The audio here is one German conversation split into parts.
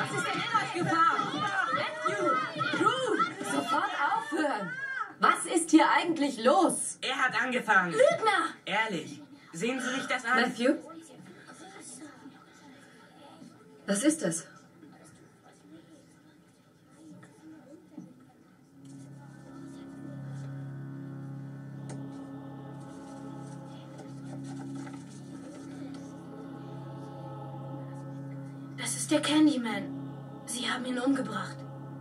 Was ist denn in euch gefahren? Matthew! Drew! Sofort aufhören! Was ist hier eigentlich los? Er hat angefangen. Lügner! Ehrlich. Sehen Sie sich das an? Matthew? Was ist das? Das ist der Candyman. Sie haben ihn umgebracht.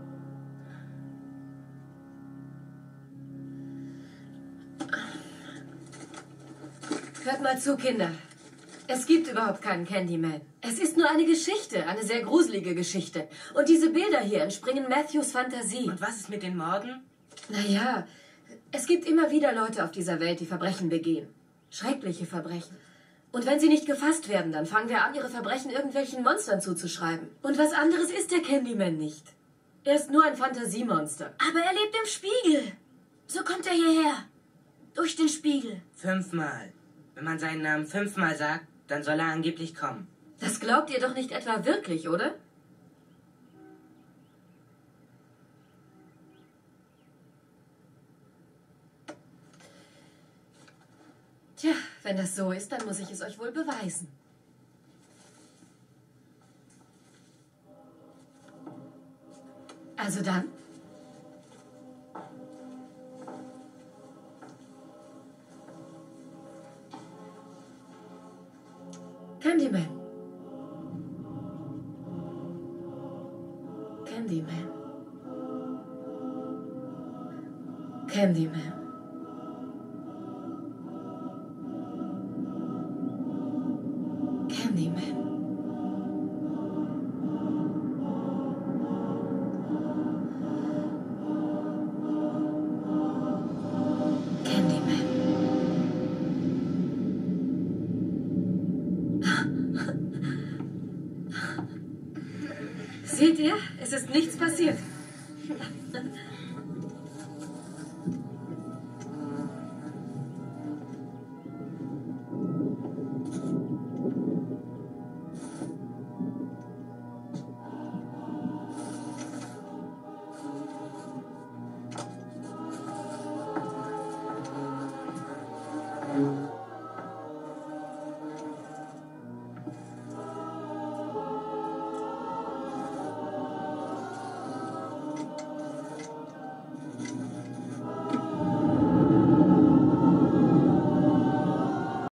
Hört mal zu, Kinder. Es gibt überhaupt keinen Candyman. Es ist nur eine Geschichte, eine sehr gruselige Geschichte. Und diese Bilder hier entspringen Matthews Fantasie. Und was ist mit den Morden? Naja, es gibt immer wieder Leute auf dieser Welt, die Verbrechen begehen. Schreckliche Verbrechen. Und wenn sie nicht gefasst werden, dann fangen wir an, ihre Verbrechen irgendwelchen Monstern zuzuschreiben. Und was anderes ist der Candyman nicht. Er ist nur ein Fantasiemonster. Aber er lebt im Spiegel. So kommt er hierher. Durch den Spiegel. 5-mal. Wenn man seinen Namen 5-mal sagt, dann soll er angeblich kommen. Das glaubt ihr doch nicht etwa wirklich, oder? Tja, wenn das so ist, dann muss ich es euch wohl beweisen. Also dann. Candyman. Candyman. Candyman. Candyman. Candyman. Seht ihr? Es ist nichts passiert.